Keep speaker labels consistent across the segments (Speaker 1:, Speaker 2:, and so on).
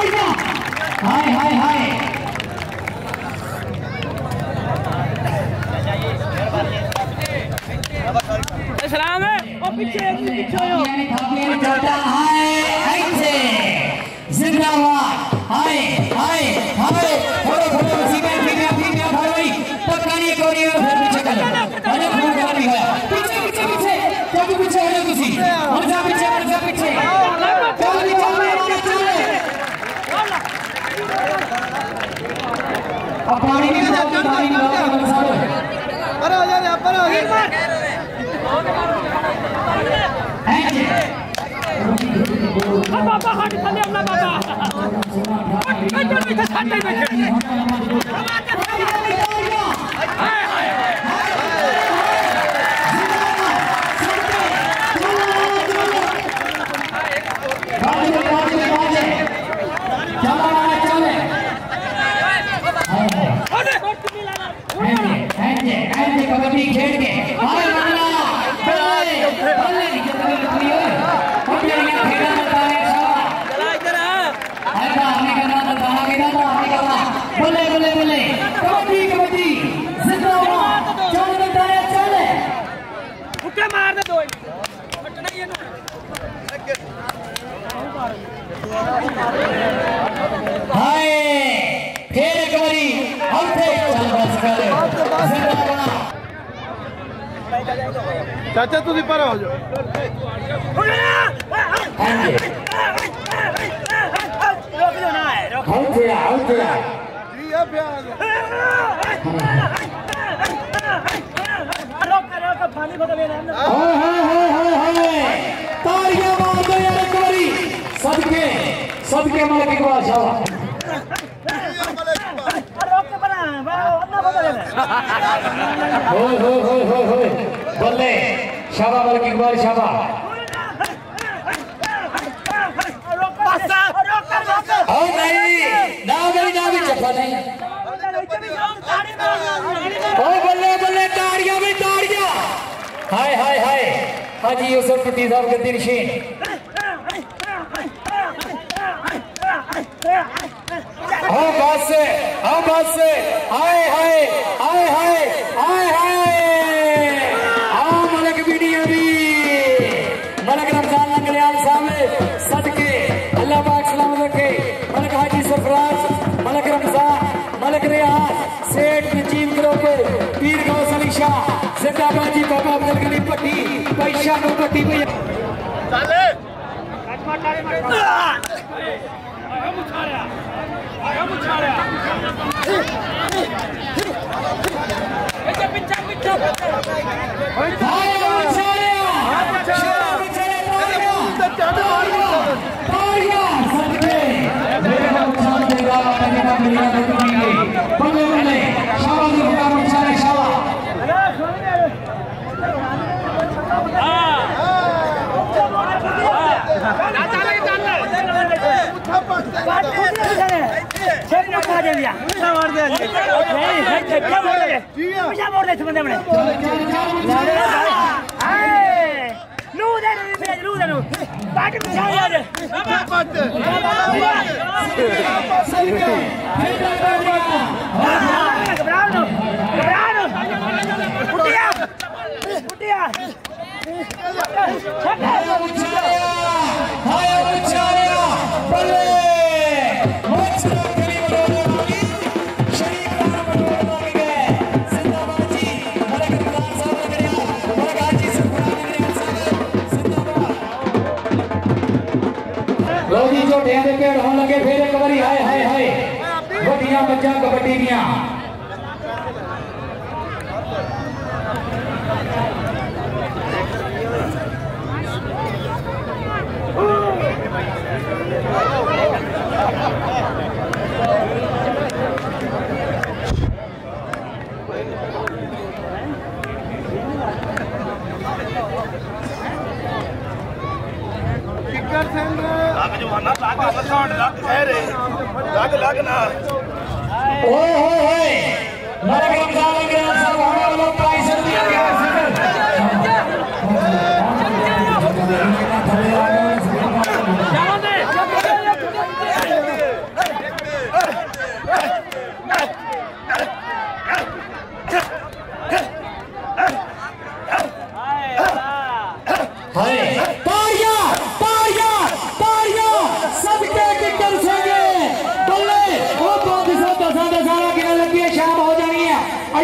Speaker 1: हाय हाय हाय
Speaker 2: सलाम है और पीछे
Speaker 1: हाय ऐसे जिंदाबाद हाय हाय हाय थोड़े थोड़े सीमेंट फीमेल भाई पक्का नहीं कोरी फिर पीछे चलो अरे फोन कर दिया पीछे पीछे पीछे कभी पीछे हो किसी और जा पीछे अब पानी नहीं
Speaker 3: अरे आ जा पर आ जा
Speaker 2: बाबा हाथ खाली अपना बाबा बैठो बैठो साथ में बैठो हाय हाय
Speaker 1: कबड्डी खेल के बोले बोले बोले कबड्डी कबड्डी जिंदाबाद चल बताया चले
Speaker 2: मुक्के मार दे दो
Speaker 1: हाय फिर एक बारी और थे चल बस कर जिंदाबाद
Speaker 3: चाचा तू पर हो जाओ
Speaker 1: तालियां मार दो यार एक बारी सदके सदके मालिक की शाबाश हो बल्ले शाबाश मालिक की शाबाश नहीं चप्पा नहीं बल्ले बल्ले ताड़ियां भी ताड़ियां हाय हाय हाय हाजी यूसुफ टुटी साहब के दिलशीन आओ बस से हाय हाय हाय हाय हाय हाय आओ मलक बीडिया भी मलक रमजान लंगलियाल साहब सदके अल्लाह पाक सलामत रखे मलक हाजी सरफराज मलक रमजान मलक रियाज सेठ नजीब ग्रोके पीर गौस अली शाह जिंदाबाद जी बाबा अब्दुल गनी पट्टी पैसा नो पट्टी पे
Speaker 3: चले
Speaker 1: लगे फिर एक बारी हाय हाय हाय बढ़िया बच्चा कबड्डी दिया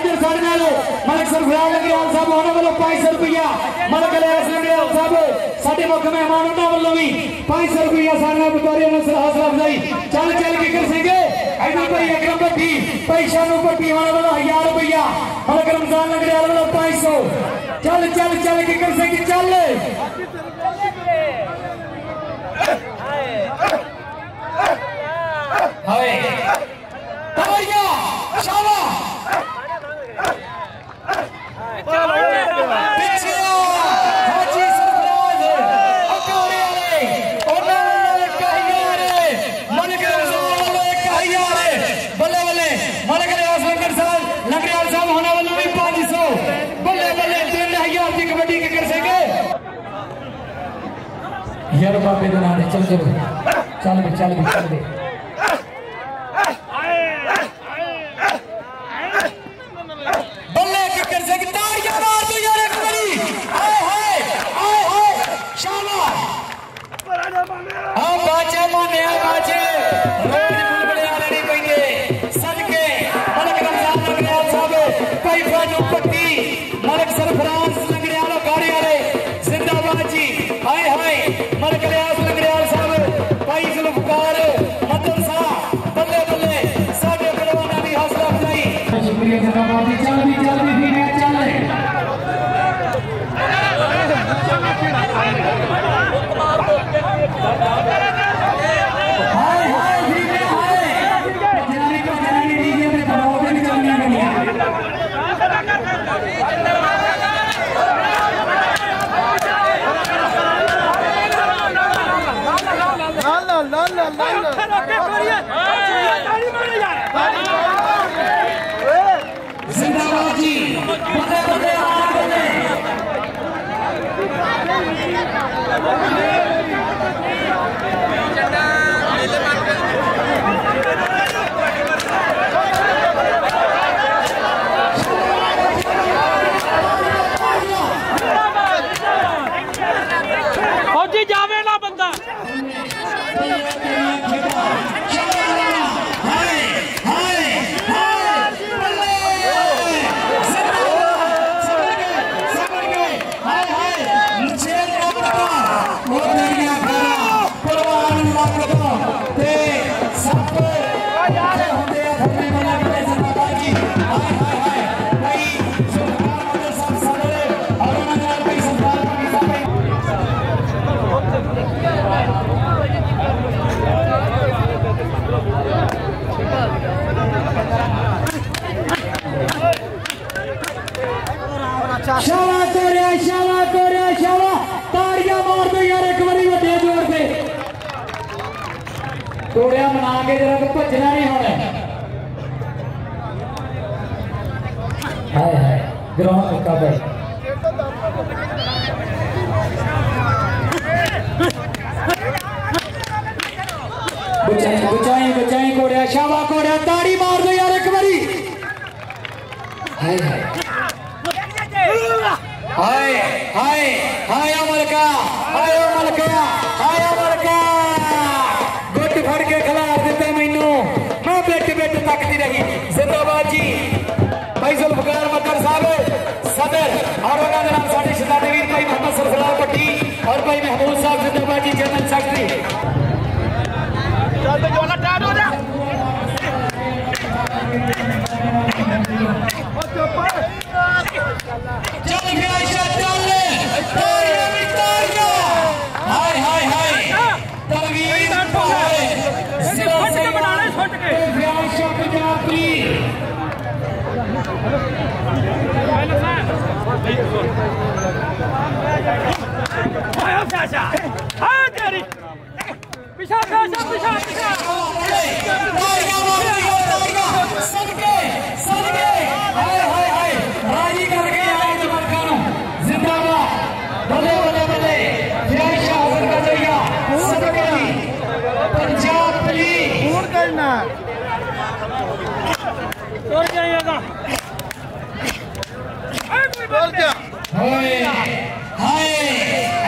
Speaker 1: इधर साढ़े नाल मलिक सरफराज लंगड़ियाल साहब होने वालों 500 रुपया मलिक इलियास लंगड़ियाल साहब साडे मुख मेहमान उन्हां वालों भी 500 रुपया साडे बतौर हौसला अफजाई चल चल के कर सके इधर भाई अकरम भट्टी भाई शानू भट्टी होने वालों 1000 रुपया मलिक रमजान लंगड़ियाल वालों 500 चल चल चल के कर सके चल हाय तवैया शाबाश पिछिया हाजी सरफराज अकारे वाले ओना वाले कहियारे मलिक रमजान वाले कहियारे बल्ले बल्ले मलिक इलियास लंगड़ियाल साहब होने वालों भी 500 बल्ले बल्ले 3000 की कबड्डी के कर सके यार बाबे दे नाल चल चल चल दे मलिक सरफराज लंगड़ियाल गाड़ी वाले जिंदाबाद जी हाय हाय मलिक इलियास लंगड़ियाल साहब भाई जुल्फकार मदन साहब बल्ले बल्ले साडे पहलवाना दी हौसला अफजाई शुक्रिया जिंदाबाद जी चल भी चल हाय हाय धीरे हाय जनानी को जनानी डीजे में बनाओगे निकलनी नहीं जिंदाबाद जी बल्ले बल्ले
Speaker 2: फौजी जावे ना बंदा शाबाश ताड़ियां मार दो यार एक बारी वड्डे जोर से तोड़िया मना के जरा तो भजना नहीं होना हाय हाय ग्राउंड का भाई बचाई कोड़िया शाबाश कोड़िया ताड़ी मार दो यार एक बारी हाय हाय हाय हाय मलका गुट फड़ के खिलार दिता मैनू मैं बेट तकती रही जिंदाबाद जी भाई जुल्फकार मक्कर साहब सदर और उन्होंने नाम साढ़े शहजादे वीर भाई मोहम्मद सरफराज भट्टी और भाई महमूद साहब जिंदाबाद जी जनरल सेक्रेटरी चल गया चल हाय हाय हाय तलवीर बनाने छोड़ के पिछा राजी करके आए जमरकानू जिंदाबाद बल्ले बल्ले बल्ले जय शाह हसन का जरिया सदके पंजाब पुलिस दूर करना और जाएगा हाय हाय